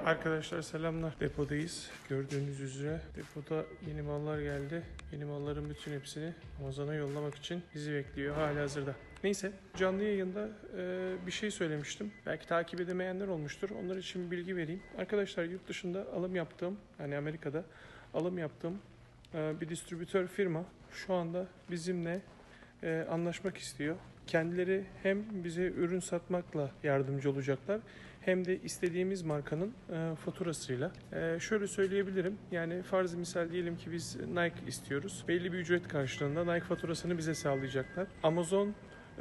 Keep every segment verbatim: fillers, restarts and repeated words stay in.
Arkadaşlar selamlar. Depodayız. Gördüğünüz üzere depoda yeni mallar geldi. Yeni malların bütün hepsini Amazon'a yollamak için bizi bekliyor halihazırda. Neyse, canlı yayında e, bir şey söylemiştim. Belki takip edemeyenler olmuştur. Onlar için bir bilgi vereyim. Arkadaşlar yurt dışında alım yaptığım, yani Amerika'da alım yaptığım e, bir distribütör firma şu anda bizimle e, anlaşmak istiyor. Kendileri hem bize ürün satmakla yardımcı olacaklar hem de istediğimiz markanın e, faturasıyla. E, şöyle söyleyebilirim, yani farz misal diyelim ki biz Nike istiyoruz. Belli bir ücret karşılığında Nike faturasını bize sağlayacaklar. Amazon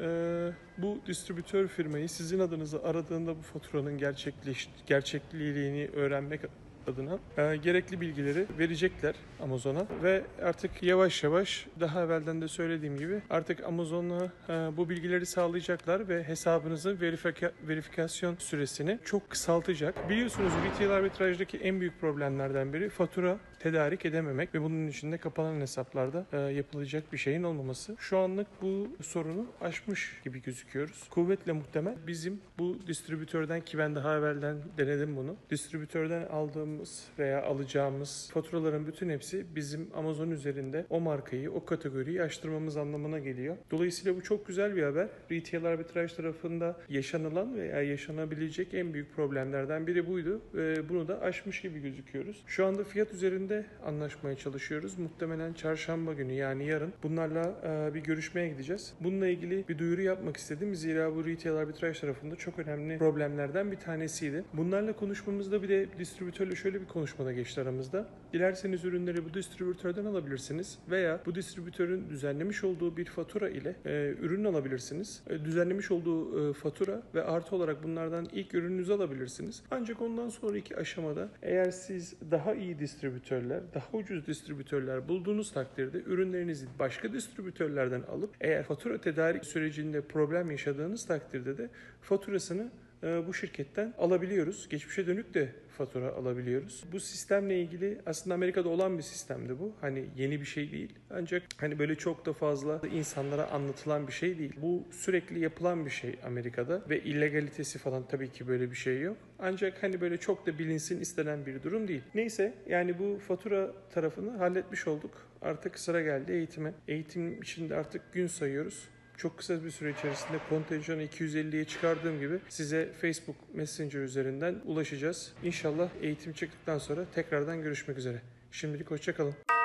e, bu distribütör firmayı sizin adınıza aradığında bu faturanın gerçekleş, gerçekliğini öğrenmek adına e, gerekli bilgileri verecekler Amazon'a ve artık yavaş yavaş, daha evvelden de söylediğim gibi, artık Amazon'a e, bu bilgileri sağlayacaklar ve hesabınızın verifika- verifikasyon süresini çok kısaltacak. Biliyorsunuz retail arbitrajdaki en büyük problemlerden biri fatura tedarik edememek ve bunun içinde kapanan hesaplarda e, yapılacak bir şeyin olmaması. Şu anlık bu sorunu aşmış gibi gözüküyoruz. Kuvvetle muhtemel bizim bu distribütörden, ki ben daha evvelden denedim bunu, distribütörden aldığım veya alacağımız faturaların bütün hepsi bizim Amazon üzerinde o markayı, o kategoriyi açtırmamız anlamına geliyor. Dolayısıyla bu çok güzel bir haber. Retail arbitraj tarafında yaşanılan veya yaşanabilecek en büyük problemlerden biri buydu. Ve bunu da aşmış gibi gözüküyoruz. Şu anda fiyat üzerinde anlaşmaya çalışıyoruz. Muhtemelen çarşamba günü, yani yarın bunlarla e, bir görüşmeye gideceğiz. Bununla ilgili bir duyuru yapmak istedim. Zira bu retail arbitraj tarafında çok önemli problemlerden bir tanesiydi. Bunlarla konuşmamızda bir de distribütörle şöyle bir konuşmada geçti aramızda. Dilerseniz ürünleri bu distribütörden alabilirsiniz veya bu distribütörün düzenlemiş olduğu bir fatura ile e, ürün alabilirsiniz. E, düzenlemiş olduğu e, fatura ve artı olarak bunlardan ilk ürününüzü alabilirsiniz. Ancak ondan sonraki aşamada eğer siz daha iyi distribütörler, daha ucuz distribütörler bulduğunuz takdirde ürünlerinizi başka distribütörlerden alıp eğer fatura tedarik sürecinde problem yaşadığınız takdirde de faturasını bu şirketten alabiliyoruz. Geçmişe dönük de fatura alabiliyoruz. Bu sistemle ilgili aslında Amerika'da olan bir sistemdi bu. Hani yeni bir şey değil. Ancak hani böyle çok da fazla insanlara anlatılan bir şey değil. Bu sürekli yapılan bir şey Amerika'da ve illegalitesi falan tabii ki böyle bir şey yok. Ancak hani böyle çok da bilinsin istenen bir durum değil. Neyse, yani bu fatura tarafını halletmiş olduk. Artık sıra geldi eğitime. Eğitim için de artık gün sayıyoruz. Çok kısa bir süre içerisinde kontenjanı iki yüz elliye çıkardığım gibi size Facebook Messenger üzerinden ulaşacağız. İnşallah eğitim çıktıktan sonra tekrardan görüşmek üzere. Şimdilik hoşça kalın.